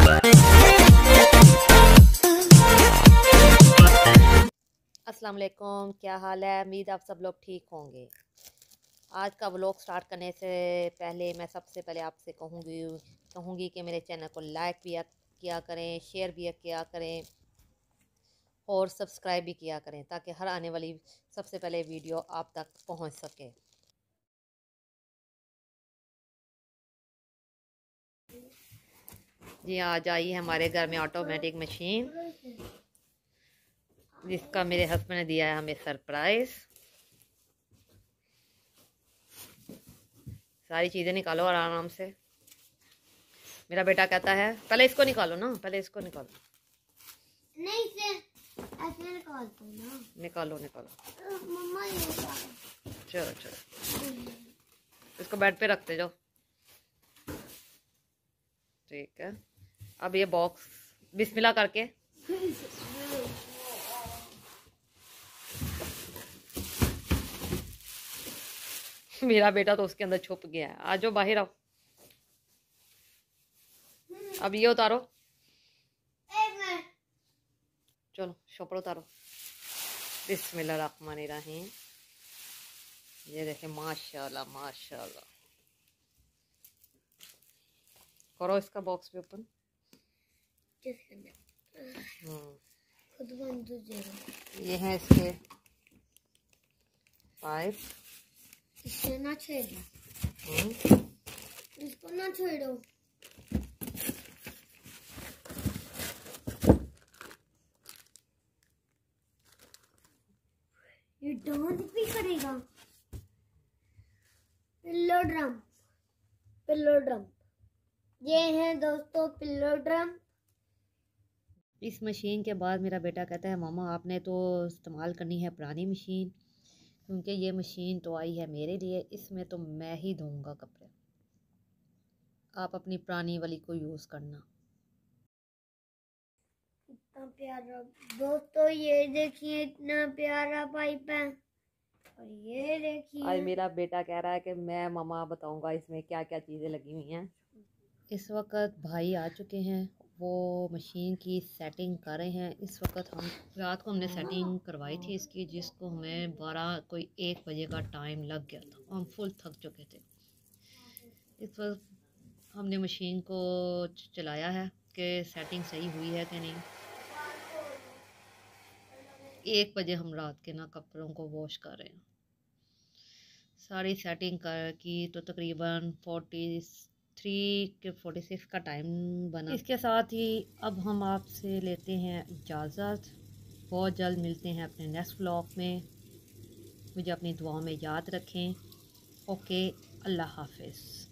अस्सलाम वालेकुम, क्या हाल है। उम्मीद आप सब लोग ठीक होंगे। आज का व्लॉग स्टार्ट करने से पहले मैं सबसे पहले आपसे कहूँगी कि मेरे चैनल को लाइक भी किया करें, शेयर भी किया करें और सब्सक्राइब भी किया करें, ताकि हर आने वाली सबसे पहले वीडियो आप तक पहुँच सके। जी, आज आई है हमारे घर में ऑटोमेटिक मशीन, जिसका मेरे हस्बैंड ने दिया है हमें सरप्राइज़। सारी चीज़ें निकालो आराम से। मेरा बेटा कहता है पहले इसको निकालो ना, पहले इसको निकालो। नहीं से ऐसे निकाल दो ना। निकालो निकालो। मम्मा ये चलो चलो, इसको बेड पे रखते जाओ। ठीक है, अब ये बॉक्स बिस्मिल्लाह करके मेरा बेटा तो उसके अंदर छुप गया है। आ जाओ, बाहर आओ। अब ये उतारो, चलो शोपड़ उतारो। बिस्मिल्लाहिर्रहमानिर्रहीम। ये देखें, माशाल्लाह माशाल्लाह। करो इसका बॉक्स भी ओपन। खुद बंद हो ये है इसके पाइप। इसे ना छेड़ो, इसको ना छेड़ो। ये डांस भी करेगा। Pillow drum, pillow drum. ये है दोस्तों पिल्लो ड्रम। इस मशीन के बाद मेरा बेटा कहता है मामा आपने तो इस्तेमाल करनी है पुरानी मशीन, क्योंकि ये मशीन तो आई है मेरे लिए, इसमें तो मैं ही धोऊंगा कपड़े, आप अपनी पुरानी वाली को यूज़ करना। इतना प्यारा दोस्तों, ये देखिए इतना प्यारा पाइप है। और ये देखिए, आज मेरा बेटा कह रहा है कि मैं मामा बताऊंगा इसमें क्या क्या चीज़ें लगी हुई हैं। इस वक्त भाई आ चुके हैं, वो मशीन की सेटिंग कर रहे हैं। इस वक्त हम रात को हमने सेटिंग करवाई थी इसकी, जिसको हमें 1 बजे का टाइम लग गया था। हम फुल थक चुके थे। इस वक्त हमने मशीन को चलाया है कि सेटिंग सही हुई है कि नहीं। 1 बजे हम रात के ना कपड़ों को वॉश कर रहे हैं। सारी सेटिंग कर की तो तकरीबन 43 के 46 का टाइम बना। इसके साथ ही अब हम आपसे लेते हैं इजाज़त। बहुत जल्द मिलते हैं अपने नेक्स्ट व्लॉग में। मुझे अपनी दुआओं में याद रखें। ओके, अल्लाह हाफिज़।